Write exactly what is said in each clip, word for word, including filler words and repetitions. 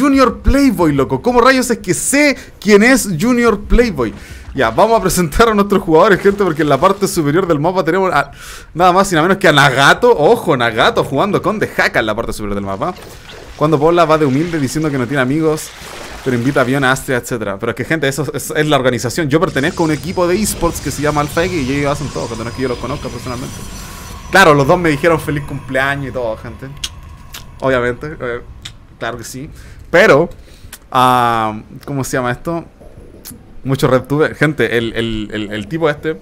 Junior Playboy, loco. ¿Cómo rayos es que sé quién es Junior Playboy? Ya, vamos a presentar a nuestros jugadores, gente, porque en la parte superior del mapa tenemos a, nada más y nada menos que a Nagato. Ojo, Nagato jugando con The Haka en la parte superior del mapa. Cuando Paula va de humilde diciendo que no tiene amigos, pero invita a Viona, Astria, etcétera. Pero es que, gente, eso es, es la organización. Yo pertenezco a un equipo de esports que se llama Alpha X y ellos hacen todo, gente, no es que yo los conozca personalmente. Claro, los dos me dijeron feliz cumpleaños y todo, gente. Obviamente, eh, claro que sí. Pero, uh, ¿cómo se llama esto? Mucho RedTube. Gente, el, el, el, el tipo este,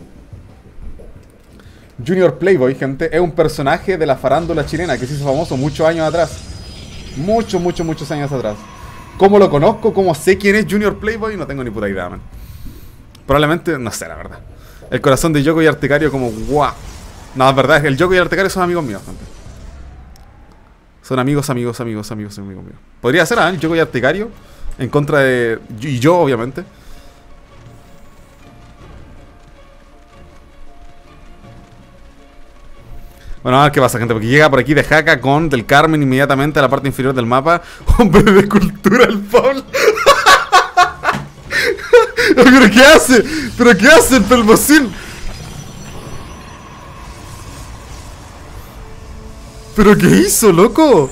Junior Playboy, gente, es un personaje de la farándula chilena que se hizo famoso muchos años atrás. Muchos, muchos, muchos años atrás. ¿Cómo lo conozco? ¿Cómo sé quién es Junior Playboy? No tengo ni puta idea, man. Probablemente, no sé, la verdad. El corazón de Yoko y Articario como guau. No, es verdad, el Yoko y Articario son amigos míos, gente. Son amigos, amigos, amigos, amigos, amigos míos. Podría ser, ¿eh? Yoko y Articario en contra de... Y yo, obviamente. Bueno, a ver qué pasa, gente, porque llega por aquí de Haka con Del Carmen inmediatamente a la parte inferior del mapa. Hombre de cultura, el Pablo. ¿Pero qué hace? ¿Pero qué hace el Pelmocín? ¿Pero qué hizo, loco?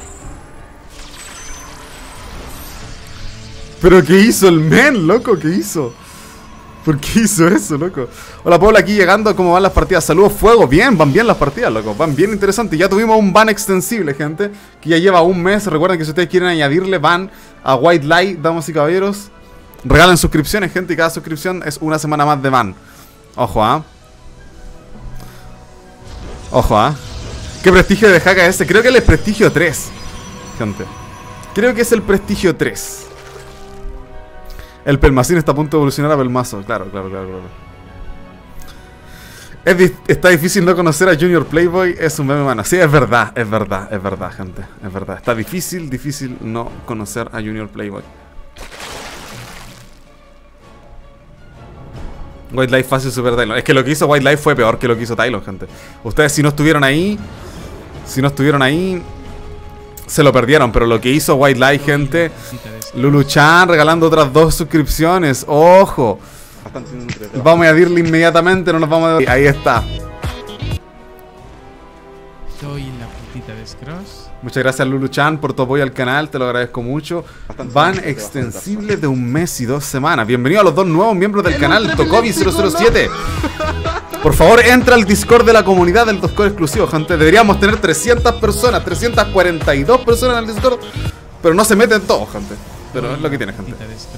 ¿Pero qué hizo el men, loco? ¿Qué hizo? ¿Por qué hizo eso, loco? Hola, Paula, aquí llegando. ¿Cómo van las partidas? Saludos, fuego. Bien, van bien las partidas, loco. Van bien interesantes. Ya tuvimos un ban extensible, gente, que ya lleva un mes. Recuerden que si ustedes quieren añadirle ban a White Light, damas y caballeros, regalen suscripciones, gente, y cada suscripción es una semana más de ban. Ojo, ¿ah? ¿eh? Ojo, ¿ah? ¿eh? ¿Qué prestigio de Haka es este? Creo que es el prestigio tres, gente. Creo que es el prestigio tres. El Pelmacín está a punto de evolucionar a Pelmazo. Claro, claro, claro, claro. Es di está difícil no conocer a Junior Playboy. Es un meme, mano. Sí, es verdad, es verdad, es verdad, gente. Es verdad. Está difícil, difícil no conocer a Junior Playboy. White Light fácil, super Tylon. Es que lo que hizo White Light fue peor que lo que hizo Tylon, gente. Ustedes si no estuvieron ahí, si no estuvieron ahí, se lo perdieron. Pero lo que hizo White Light, gente, Lulu-chan regalando otras dos suscripciones. Ojo. Vamos a añadirle inmediatamente, no nos vamos a... Ahí está. Soy la putita de Scross. Muchas gracias, Lulu-chan, por tu apoyo al canal, te lo agradezco mucho. Van extensible de un mes y dos semanas. Bienvenido a los dos nuevos miembros del canal, Tokobi cero cero siete. Por favor, entra al Discord de la comunidad del Discord exclusivo, gente. Deberíamos tener trescientas personas, trescientas cuarenta y dos personas en el Discord. Pero no se meten todos, gente. Pero es lo que tiene, gente.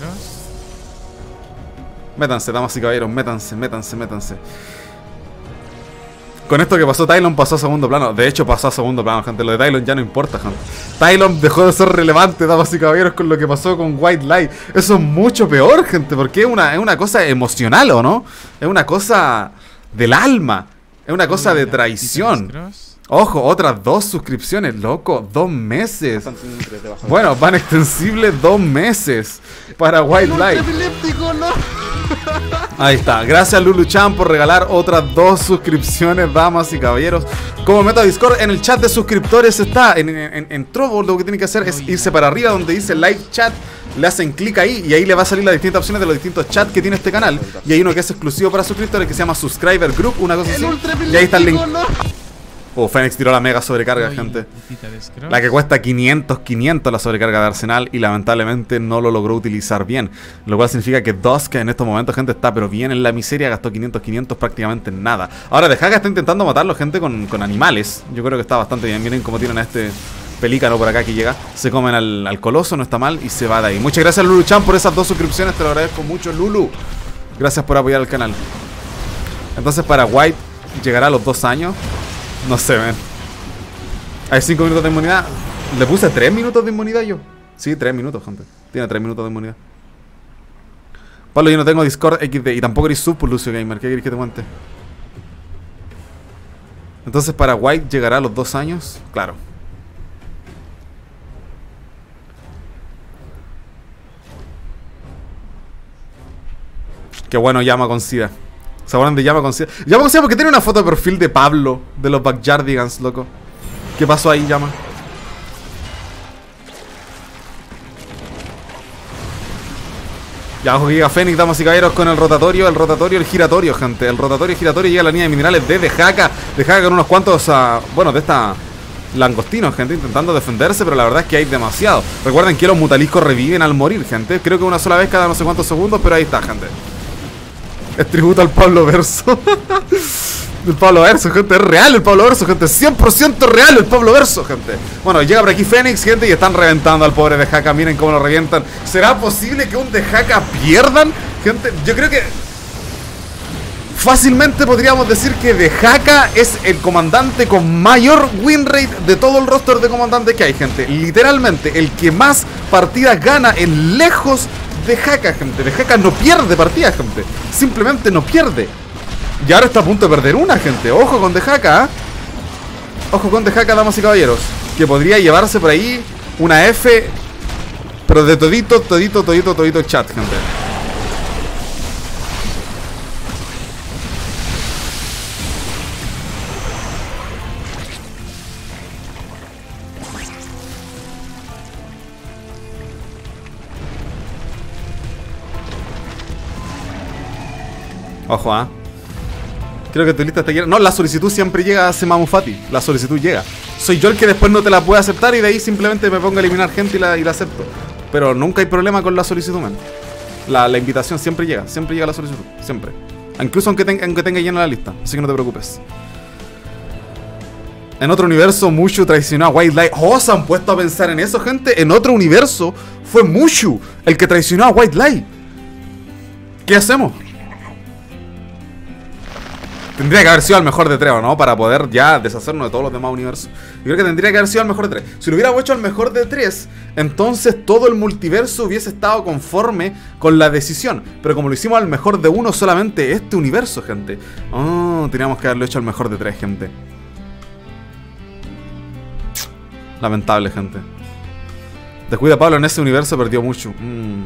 Métanse, damas y caballeros, métanse, métanse, métanse. Con esto que pasó, Tylon pasó a segundo plano. De hecho, pasó a segundo plano, gente. Lo de Tylon ya no importa, gente. Tylon dejó de ser relevante, damas y caballeros, con lo que pasó con White Light. Eso es mucho peor, gente, porque es una, es una cosa emocional, ¿o no? Es una cosa del alma. Es una cosa de traición. Ojo, otras dos suscripciones, loco. Dos meses. Bueno, van extensibles dos meses para White Light. Ahí está. Gracias, Lulu-chan, por regalar otras dos suscripciones, damas y caballeros. Como meta Discord, en el chat de suscriptores está. En, en, en Trovo, lo que tienen que hacer es irse para arriba donde dice Live Chat. Le hacen clic ahí y ahí le va a salir las distintas opciones de los distintos chats que tiene este canal. Y hay uno que es exclusivo para suscriptores que se llama Subscriber Group, una cosa así. Y ahí está el link. Oh, Fénix tiró la mega sobrecarga, gente. La que cuesta quinientos, quinientos la sobrecarga de Arsenal. Y lamentablemente no lo logró utilizar bien. Lo cual significa que Dusk en estos momentos, gente, está pero bien en la miseria. Gastó quinientos, quinientos prácticamente en nada. Ahora The Haka está intentando matarlo, gente, con, con animales. Yo creo que está bastante bien. Miren cómo tienen a este pelícano por acá que llega. Se comen al, al coloso, no está mal. Y se va de ahí. Muchas gracias, Lulu-chan, por esas dos suscripciones. Te lo agradezco mucho, Lulu. Gracias por apoyar el canal. Entonces para White llegará a los dos años. No sé, ven. Hay cinco minutos de inmunidad. Le puse tres minutos de inmunidad yo. Sí, tres minutos, gente. Tiene tres minutos de inmunidad. Pablo, yo no tengo Discord equis de. Y tampoco eres sub, por Lucio Gamer. ¿Qué querés que te cuente? Entonces para White llegará a los dos años. Claro. Qué bueno, llama con SIDA. ¿Se acuerdan de Llama con SIDA? Llama con SIDA porque tiene una foto de perfil de Pablo, de los Backyardigans, loco. ¿Qué pasó ahí, Llama? Ya abajo que llega Fénix, damas y caballeros, con el rotatorio, el rotatorio, el giratorio, gente. El rotatorio, el giratorio, llega a la línea de minerales de Dehaka. Dehaka con unos cuantos, uh, bueno, de esta langostinos, gente, intentando defenderse, pero la verdad es que hay demasiado. Recuerden que los mutaliscos reviven al morir, gente. Creo que una sola vez cada no sé cuántos segundos, pero ahí está, gente. Es tributo al Pablo Verso. El Pablo Verso, gente, es real el Pablo Verso, gente, cien por ciento real el Pablo Verso, gente. Bueno, llega por aquí Fénix, gente, y están reventando al pobre Dehaka. Miren cómo lo revientan. ¿Será posible que un Dehaka pierdan? Gente, yo creo que fácilmente podríamos decir que Dehaka es el comandante con mayor win rate de todo el roster de comandantes que hay, gente. Literalmente, el que más partidas gana en lejos Dehaka, gente. Dehaka no pierde partidas, gente. Simplemente no pierde. Y ahora está a punto de perder una, gente. Ojo con Dehaka, ¿eh? Ojo con Dehaka, damas y caballeros. Que podría llevarse por ahí una F, pero de todito, todito, todito, todito chat, gente. Ojo, ¿ah? ¿eh? Creo que tu lista te quiere. No, la solicitud siempre llega a Semamufati. La solicitud llega. Soy yo el que después no te la puede aceptar y de ahí simplemente me pongo a eliminar gente y la, y la acepto. Pero nunca hay problema con la solicitud, man. La, la invitación siempre llega. Siempre llega la solicitud. Siempre. Incluso aunque, ten, aunque tenga llena la lista. Así que no te preocupes. En otro universo, Mushu traicionó a White Light. Oh, se han puesto a pensar en eso, gente. En otro universo fue Mushu el que traicionó a White Light. ¿Qué hacemos? Tendría que haber sido el mejor de tres, ¿no? Para poder ya deshacernos de todos los demás universos. Yo creo que tendría que haber sido el mejor de tres. Si lo hubiéramos hecho al mejor de tres, entonces todo el multiverso hubiese estado conforme con la decisión. Pero como lo hicimos al mejor de uno, solamente este universo, gente. Oh, teníamos que haberlo hecho al mejor de tres, gente. Lamentable, gente. Descuida, Pablo, en ese universo perdió mucho. Mm.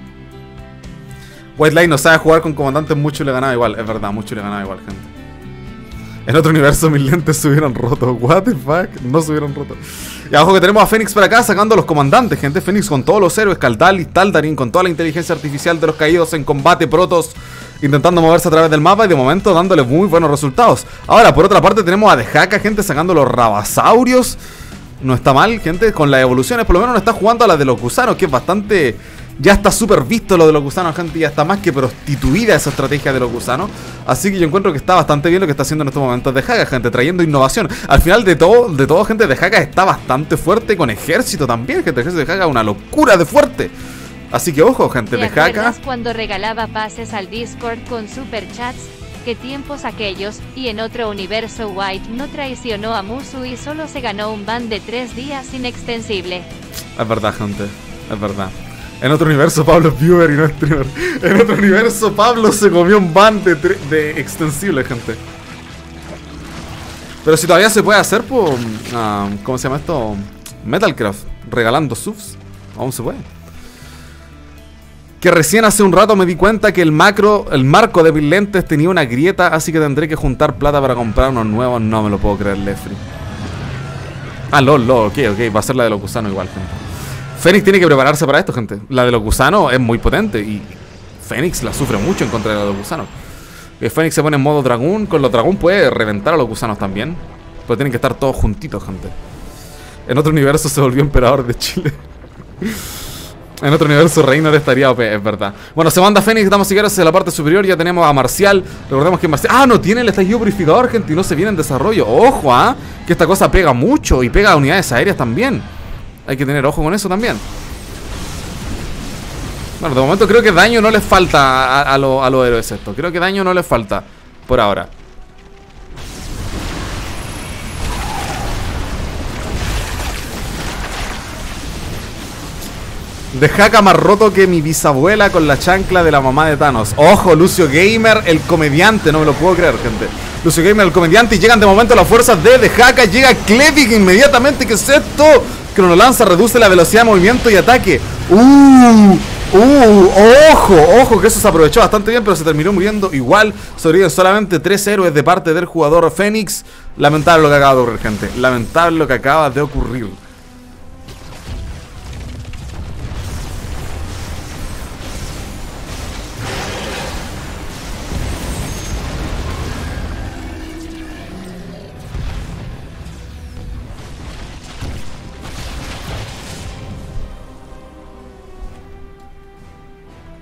White Light no sabe jugar con comandantes, mucho le ganaba igual. Es verdad, mucho le ganaba igual, gente. En otro universo mis lentes se hubieran roto. What the fuck, no se hubieran roto. Y abajo que tenemos a Fénix para acá sacando a los comandantes, gente. Fénix con todos los héroes, Kaldalis, Taldarin, con toda la inteligencia artificial de los caídos en combate, Protoss, intentando moverse a través del mapa y de momento dándole muy buenos resultados. Ahora, por otra parte tenemos a Dehaka, gente, sacando los Rabasaurios. No está mal, gente, con las evoluciones. Por lo menos no está jugando a la de los gusanos, que es bastante... Ya está súper visto lo de los gusanos, gente. Ya está más que prostituida esa estrategia de los gusanos. Así que yo encuentro que está bastante bien lo que está haciendo en estos momentos Dehaka, gente, trayendo innovación. Al final de todo, de todo, gente, Dehaka está bastante fuerte con ejército también, gente. El ejército de Dehaka es una locura de fuerte. Así que ojo, gente, Dehaka. ¿Te acuerdas cuando regalaba pases al Discord con superchats? ¿Qué tiempos aquellos? Y en otro universo White no traicionó a Musu y solo se ganó un ban de tres días inextensible. Es verdad, gente, es verdad. En otro universo Pablo es viewer y no streamer. En otro universo Pablo se comió un ban de, de extensible, gente. Pero si todavía se puede hacer, pues... Uh, ¿Cómo se llama esto? Metalcraft. Regalando subs. Aún se puede. Que recién hace un rato me di cuenta que el macro, el marco de mis lentes tenía una grieta, así que tendré que juntar plata para comprar unos nuevos. No me lo puedo creer, Lefri. Ah, lol, lol, ok, ok. Va a ser la de los gusanos igual, gente. Fénix tiene que prepararse para esto, gente. La de los gusanos es muy potente y Fénix la sufre mucho en contra de los gusanos. Fénix se pone en modo dragón. Con los dragón puede reventar a los gusanos también. Pero tienen que estar todos juntitos, gente. En otro universo se volvió emperador de Chile. En otro universo Reynor estaría O P, es verdad. Bueno, se manda Fénix, damos siguientes hacia la parte superior. Ya tenemos a Marcial. Recordemos que Marcial... Ah, no tiene el estallido purificador, gente. Y no se viene en desarrollo. Ojo, ¿ah? ¿eh? Que esta cosa pega mucho. Y pega a unidades aéreas también. Hay que tener ojo con eso también. Bueno, de momento creo que daño no les falta a, a, lo, a los héroes esto. Creo que daño no les falta por ahora. Dehaka más roto que mi bisabuela con la chancla de la mamá de Thanos. Ojo, Lucio Gamer, el comediante. No me lo puedo creer, gente. Lucio Gamer, el comediante. Y llegan de momento las fuerzas de Dehaka. Llega Klevik inmediatamente. ¿Qué es esto? Cronolanza reduce la velocidad de movimiento y ataque. Uh, uh, ojo, ojo, que eso se aprovechó bastante bien, pero se terminó muriendo igual. Sobreviven solamente tres héroes de parte del jugador Fénix. Lamentable lo que acaba de ocurrir, gente. Lamentable lo que acaba de ocurrir.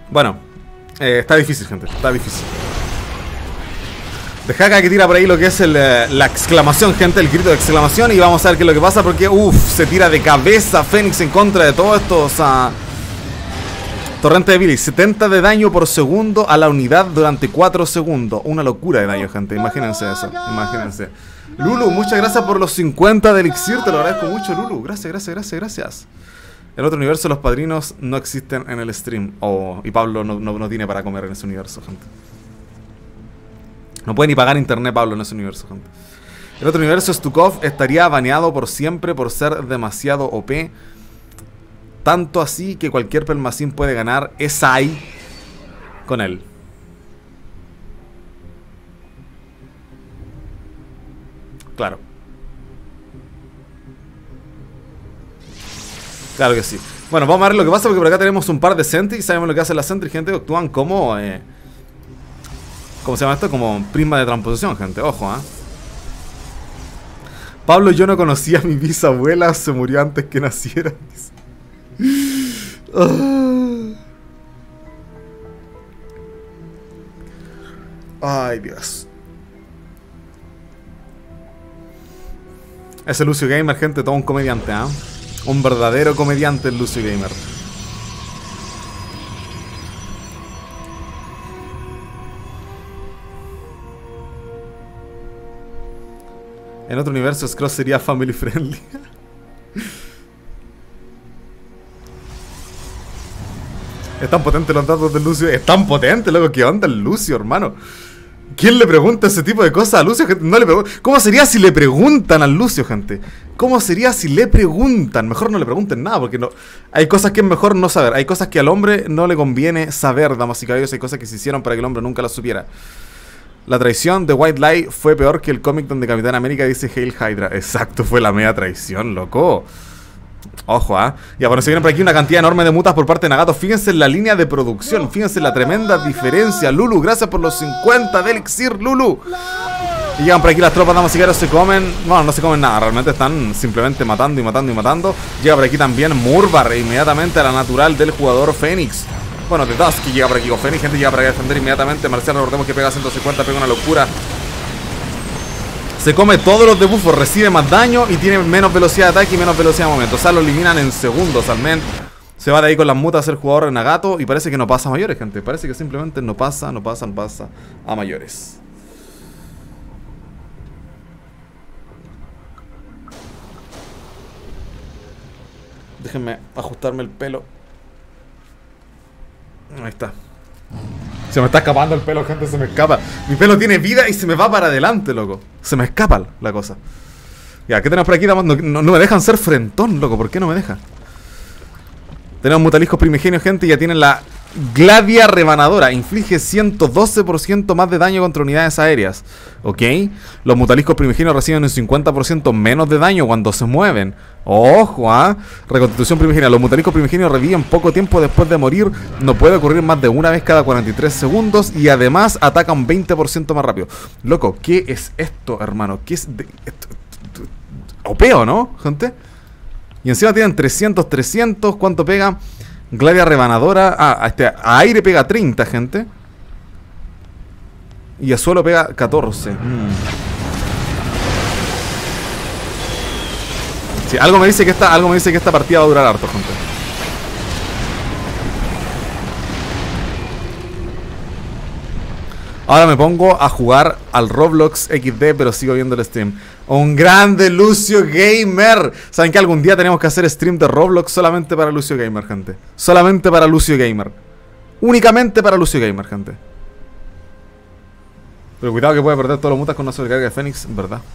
Bueno, eh, está difícil, gente. Está difícil. Deja acá que tira por ahí lo que es el, eh, la exclamación, gente. El grito de exclamación. Y vamos a ver qué es lo que pasa. Porque, uff, se tira de cabeza Fénix en contra de todos estos... Uh, torrente de Billy. setenta de daño por segundo a la unidad durante cuatro segundos. Una locura de daño, gente. Imagínense eso. Imagínense. Lulu, muchas gracias por los cincuenta de elixir. Te lo agradezco mucho, Lulu. Gracias, gracias, gracias, gracias. En otro universo los padrinos no existen en el stream. Oh, y Pablo no, no, no tiene para comer en ese universo, gente. No puede ni pagar internet Pablo en ese universo, gente. En otro universo Stukov estaría baneado por siempre por ser demasiado O P. Tanto así que cualquier Pelmacín puede ganar Esai con él. Claro. Claro que sí. Bueno, vamos a ver lo que pasa porque por acá tenemos un par de Sentry. Sabemos lo que hacen las Sentry, gente. Actúan como... Eh, ¿Cómo se llama esto? Como prisma de transposición, gente. Ojo, ¿ah? ¿eh? Pablo, yo no conocía a mi bisabuela. Se murió antes que naciera. Ay, Dios. Ese Lucio Gamer, gente, todo un comediante, ¿ah? ¿eh? Un verdadero comediante el Lucio Gamer. En otro universo Scrooge sería family friendly. Es tan potente los datos del Lucio. Es tan potente, loco. ¿Qué onda el Lucio, hermano? ¿Quién le pregunta ese tipo de cosas a Lucio, gente? No le pregunta. ¿Cómo sería si le preguntan al Lucio, gente? ¿Cómo sería si le preguntan? Mejor no le pregunten nada, porque no. Hay cosas que es mejor no saber. Hay cosas que al hombre no le conviene saber, damas y caballeros. Hay cosas que se hicieron para que el hombre nunca las supiera. La traición de White Lie fue peor que el cómic donde Capitán América dice Hail Hydra. Exacto, fue la media traición, loco. Ojo, ¿ah? ¿eh? Ya, bueno, se vienen por aquí una cantidad enorme de mutas por parte de Nagato. Fíjense en la línea de producción. Fíjense en la tremenda diferencia. Lulu, gracias por los cincuenta de elixir, Lulu. Y llegan por aquí las tropas, damas y caballeros, se comen... Bueno, no se comen nada, realmente están simplemente matando y matando y matando. Llega por aquí también Murbar, e inmediatamente a la natural del jugador Fénix. Bueno, de Dusky llega por aquí con Fénix, gente llega para defender inmediatamente. Marcial, recordemos que pega ciento cincuenta, pega una locura. Se come todos los debuffos, recibe más daño y tiene menos velocidad de ataque y menos velocidad de movimiento. O sea, lo eliminan en segundos al men. Se va de ahí con las mutas el jugador Nagato y parece que no pasa a mayores, gente. Parece que simplemente no pasa, no pasa, no pasa a mayores. Déjenme ajustarme el pelo. Ahí está. Se me está escapando el pelo, gente, se me escapa. Mi pelo tiene vida y se me va para adelante, loco. Se me escapa la cosa. Ya, ¿qué tenemos por aquí? No, no, no me dejan ser frentón, loco. ¿Por qué no me dejan? Tenemos mutaliscos primigenios, gente. Y ya tienen la Gladia Rebanadora. Inflige ciento doce por ciento más de daño contra unidades aéreas. ¿Ok? Los mutaliscos primigenios reciben un cincuenta por ciento menos de daño cuando se mueven. Ojo, ¿ah? ¿eh? Reconstitución primigenia. Los mutaliscos primigenios reviven poco tiempo después de morir. No puede ocurrir más de una vez cada cuarenta y tres segundos. Y además atacan veinte por ciento más rápido. Loco, ¿qué es esto, hermano? ¿Qué es de esto? O P O, ¿no, gente? Y encima tienen trescientos, trescientos. ¿Cuánto pega? Gladia Rebanadora. Ah, este, a aire pega treinta, gente. Y a suelo pega catorce. Mm. Sí, algo me dice que esta, algo me dice que esta partida va a durar harto, gente. Ahora me pongo a jugar al Roblox equis de, pero sigo viendo el stream. Un grande Lucio Gamer. ¿Saben que algún día tenemos que hacer stream de Roblox solamente para Lucio Gamer, gente? Solamente para Lucio Gamer. Únicamente para Lucio Gamer, gente. Pero cuidado que puede perder todos los mutas con una sobrecarga de Fénix, en verdad.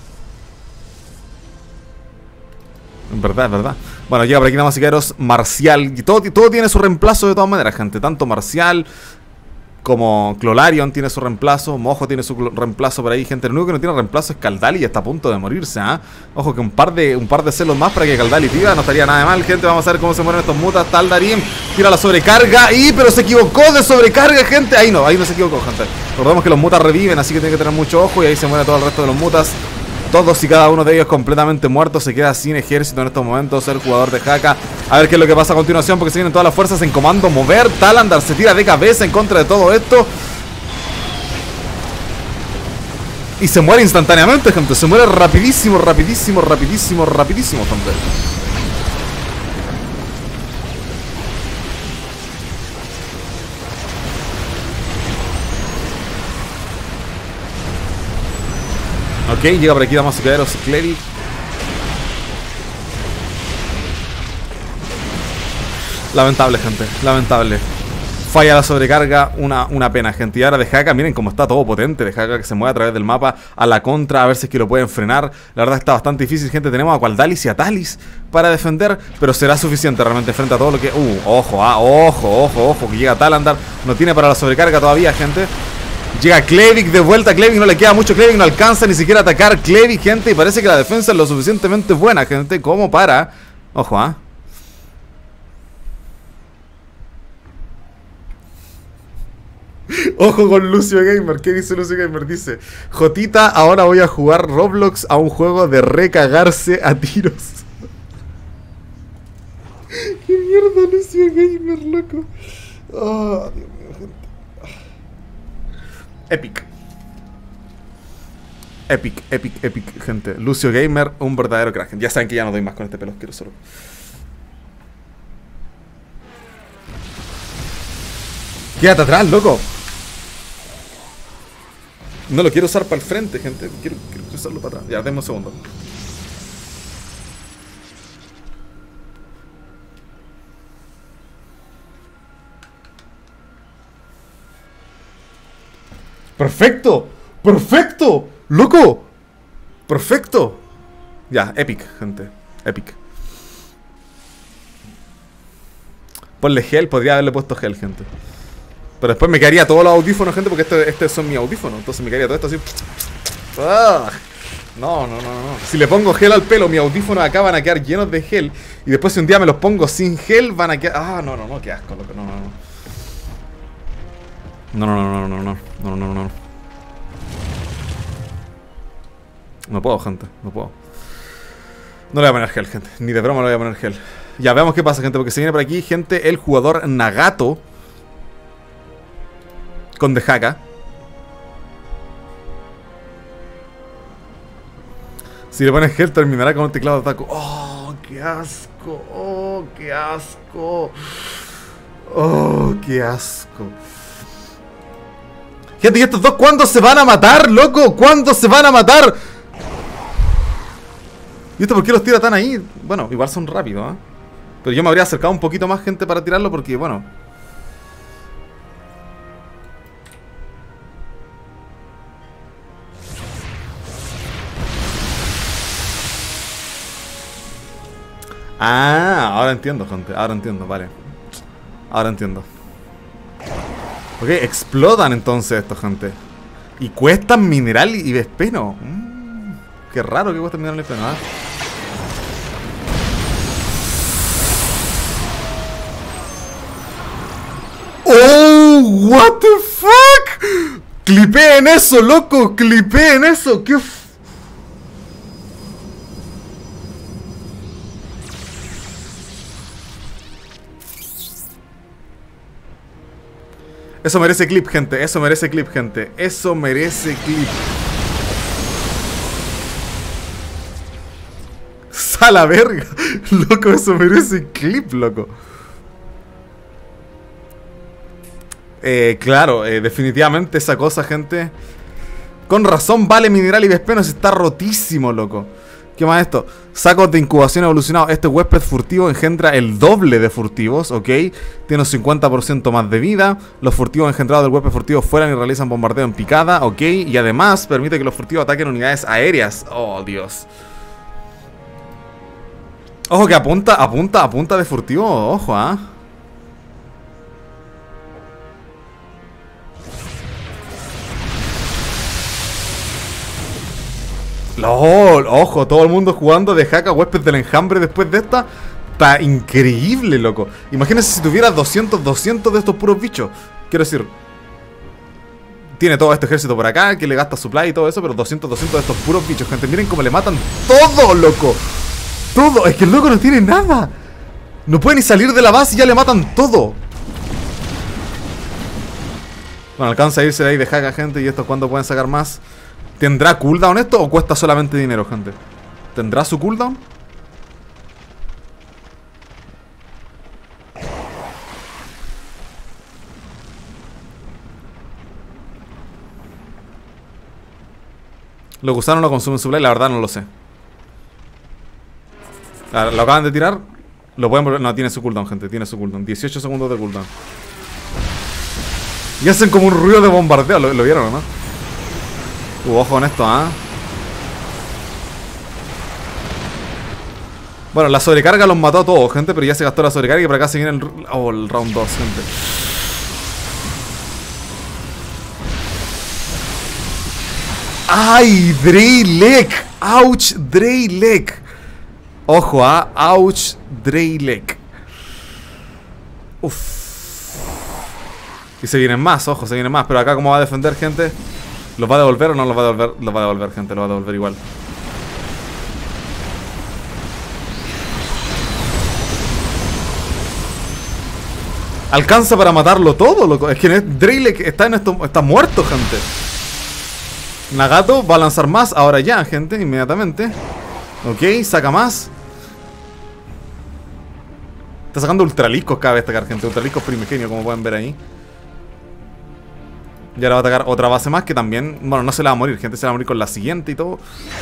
En verdad, es verdad. Bueno, llega por aquí nada más y caeros Marcial. Y todo, todo tiene su reemplazo de todas maneras, gente. Tanto Marcial como Clolarion tiene su reemplazo. Mojo tiene su reemplazo por ahí, gente. Lo único que no tiene reemplazo es Caldali y está a punto de morirse, ¿ah? ¿eh? Ojo que un par de un par de celos más para que Caldali viva. No estaría nada de mal, gente. Vamos a ver cómo se mueren estos mutas. Taldarim tira la sobrecarga. Y pero se equivocó de sobrecarga, gente. Ahí no, ahí no se equivocó, gente. Recordemos que los mutas reviven, así que tiene que tener mucho ojo. Y ahí se muere todo el resto de los mutas. todos y cada uno de ellos completamente muertos. Se queda sin ejército en estos momentos el jugador de Haka. A ver qué es lo que pasa a continuación, porque se vienen todas las fuerzas en comando mover. Talandar se tira de cabeza en contra de todo esto. Y se muere instantáneamente, gente. Se muere rapidísimo, rapidísimo, rapidísimo, rapidísimo, gente. Ok, llega por aquí damas y caballeros Cleric. Lamentable, gente, lamentable. Falla la sobrecarga, una, una pena, gente. Y ahora de Haka, miren cómo está todo potente. De Haka que se mueve a través del mapa a la contra, a ver si es que lo pueden frenar. La verdad está bastante difícil, gente. Tenemos a Qualdalis y a Talis para defender, pero será suficiente realmente frente a todo lo que... Uh, ojo, ah, ojo, ojo, ojo, que llega Talandar. No tiene para la sobrecarga todavía, gente. Llega Klevik de vuelta, Klevik no le queda mucho, Klevik no alcanza ni siquiera a atacar Klevik, gente, y parece que la defensa es lo suficientemente buena, gente, como para... Ojo, ¿ah? ¿eh? Ojo con Lucio Gamer, ¿qué dice Lucio Gamer? Dice, Jotita, ahora voy a jugar Roblox a un juego de recagarse a tiros. ¡Qué mierda, Lucio Gamer, loco! Oh, Dios mío, gente. Epic. Epic, epic, epic, gente. Lucio Gamer, un verdadero crack. Ya saben que ya no doy más con este pelo, quiero solo. Quédate atrás, loco. No lo quiero usar para el frente, gente. Quiero, quiero usarlo para atrás. Ya, denme un segundo. ¡Perfecto! ¡Perfecto! ¡Loco! ¡Perfecto! Ya, epic, gente. Epic. Ponle gel, podría haberle puesto gel, gente. Pero después me quedaría todos los audífonos, gente, porque este, este son mis audífonos. Entonces me quedaría todo esto así. ¡Ah! No, no, no, no. Si le pongo gel al pelo, mis audífonos acá van a quedar llenos de gel. Y después si un día me los pongo sin gel, van a quedar... Ah, no, no, no, qué asco, loco. No, no, no. No, no, no, no, no, no, no, no, no. No puedo, gente, no puedo. No le voy a poner gel, gente. Ni de broma le voy a poner gel. Ya, veamos qué pasa, gente, porque se viene por aquí, gente, el jugador Nagato con de Haka. Si le pones gel, terminará con un teclado de taco. ¡Oh, qué asco! ¡Oh, qué asco! ¡Oh, qué asco! Gente, ¿y estos dos cuándo se van a matar, loco? ¿Cuándo se van a matar? ¿Y esto por qué los tira tan ahí? Bueno, igual son rápidos, ¿eh? Pero yo me habría acercado un poquito más, gente, para tirarlo porque, bueno... Ah, ahora entiendo, gente. Ahora entiendo, vale. Ahora entiendo. Ok, explotan entonces esto, gente. Y cuestan mineral y vespeno. Mm, qué raro que cuesta mineral y vespeno, ¿eh? ¡Oh! ¿What the fuck? Clipeen eso, loco. Clipeen eso. ¿Qué f... Eso merece clip, gente. Eso merece clip, gente. Eso merece clip. ¡Sala verga! Loco, eso merece clip, loco. Eh, claro, eh, definitivamente esa cosa, gente. Con razón vale mineral y vespeno si está rotísimo, loco. ¿Qué más esto? Sacos de incubación evolucionados. Este huésped furtivo engendra el doble de furtivos, ¿ok? Tiene un cincuenta por ciento más de vida. Los furtivos engendrados del huésped furtivo fueran y realizan bombardeo en picada, ¿ok? Y además permite que los furtivos ataquen unidades aéreas. Oh, Dios. Ojo que apunta, apunta, apunta de furtivo. Ojo, ¿ah? ¿eh? LOL, ojo, todo el mundo jugando de Haka huésped del enjambre después de esta. Está increíble, loco. Imagínense si tuvieras doscientos, doscientos de estos puros bichos. Quiero decir, tiene todo este ejército por acá, que le gasta supply y todo eso, pero doscientos, doscientos de estos puros bichos, gente. Miren cómo le matan todo, loco. Todo. Es que el loco no tiene nada. No puede ni salir de la base y ya le matan todo. Bueno, alcanza a irse de ahí de jaca, gente. ¿Y esto cuándo pueden sacar más? ¿Tendrá cooldown esto o cuesta solamente dinero, gente? ¿Tendrá su cooldown? Los gusanos no consumen supply, la verdad no lo sé. Lo acaban de tirar. Lo pueden volver. No, tiene su cooldown, gente. Tiene su cooldown. dieciocho segundos de cooldown. Y hacen como un ruido de bombardeo. ¿Lo, lo vieron o no? Uh, ojo con esto, ¿ah? ¿eh? Bueno, la sobrecarga los mató a todos, gente. Pero ya se gastó la sobrecarga y por acá se viene el, oh, el round dos, gente. ¡Ay! Dreylek. ¡Ouch! Dreylek. Ojo, a ¿ah? Ouch, Dreylek. Uff. Y se vienen más, ojo, se vienen más. Pero acá, ¿cómo va a defender, gente? ¿Los va a devolver o no los va a devolver? Los va a devolver, gente, los va a devolver igual. Alcanza para matarlo todo, loco. Es que Dreylek está, en esto, está muerto, gente. Nagato va a lanzar más ahora ya, gente, inmediatamente. Ok, saca más. Está sacando ultraliscos cada vez atacar, gente. Ultraliscos primigenios, como pueden ver ahí. Y ahora va a atacar otra base más que también... Bueno, no se la va a morir, gente. Se la va a morir con la siguiente y todo.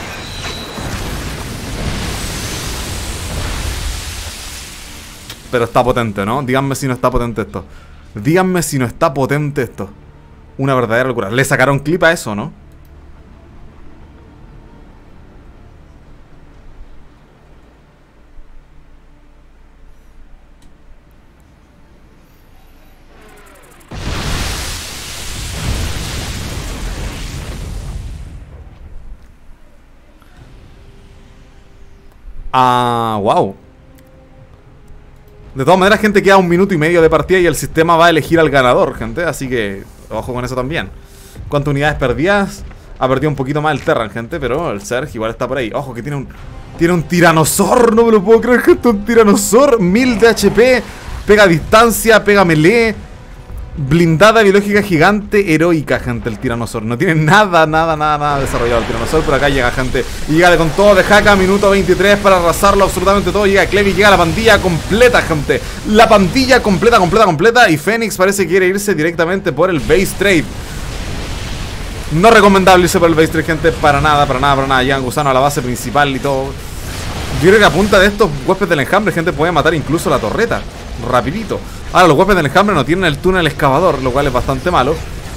Pero está potente, ¿no? Díganme si no está potente esto. Díganme si no está potente esto. Una verdadera locura. Le sacaron clip a eso, ¿no? Ah, wow. De todas maneras, gente, queda un minuto y medio de partida y el sistema va a elegir al ganador, gente. Así que, ojo con eso también. ¿Cuántas unidades perdidas? Ha perdido un poquito más el Terran, gente, pero el Zerg igual está por ahí. Ojo, que tiene un... Tiene un Tiranosor, no me lo puedo creer, gente. Un Tiranosor, mil de H P. Pega a distancia, pega melee. Blindada biológica gigante, heroica, gente, el Tiranosor. No tiene nada, nada, nada, nada desarrollado el Tiranosor. Pero acá llega, gente. Y llega con todo de jaca, minuto veintitrés para arrasarlo absolutamente todo. Llega Clevi, llega la pandilla completa, gente. La pandilla completa, completa, completa. Y Fénix parece que quiere irse directamente por el base trade. No recomendable irse por el base trade, gente. Para nada, para nada, para nada. Llegan gusanos a la base principal y todo. Yo creo que a punta de estos huéspedes del enjambre, gente, puede matar incluso la torreta. Rapidito. Ahora, los huéspedes del enjambre no tienen el túnel excavador, lo cual es bastante malo.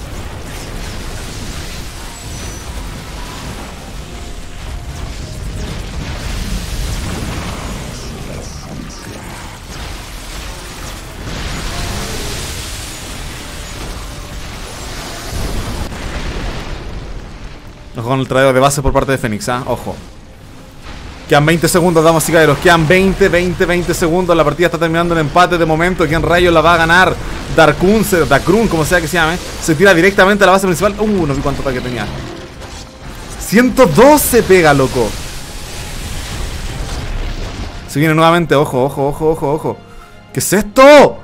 Ojo con el tradeo de base por parte de Fénix, ¿ah? ¿eh? Ojo. Quedan veinte segundos, damas y caballeros. Quedan veinte, veinte, veinte segundos. La partida está terminando en empate de momento. ¿Quién rayos la va a ganar? Darkun, Darkun, como sea que se llame. Se tira directamente a la base principal. Uh, no vi cuánto ataque tenía. ciento doce pega, loco. Se viene nuevamente. Ojo, ojo, ojo, ojo, ojo. ¿Qué es esto?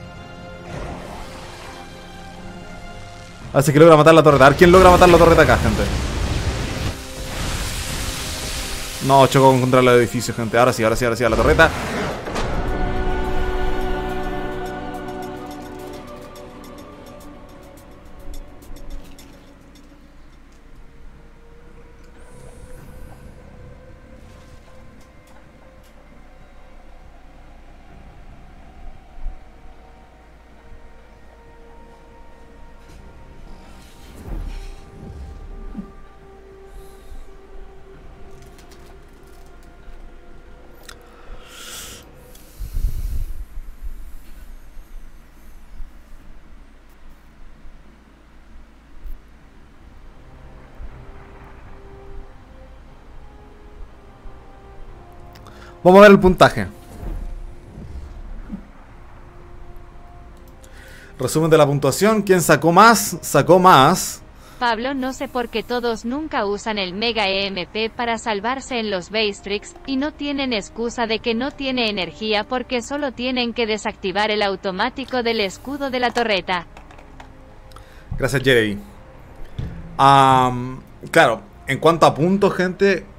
Así que logra matar la torreta. A ver quién logra matar la torreta acá, gente. No, chocó contra el edificio, gente. Ahora sí, ahora sí, ahora sí, a la torreta. Vamos a ver el puntaje. Resumen de la puntuación. ¿Quién sacó más? Sacó más Pablo, no sé por qué todos nunca usan el Mega E M P para salvarse en los base tricks, y no tienen excusa de que no tiene energía porque solo tienen que desactivar el automático del escudo de la torreta. Gracias, Jerry. Um, claro, en cuanto a puntos, gente,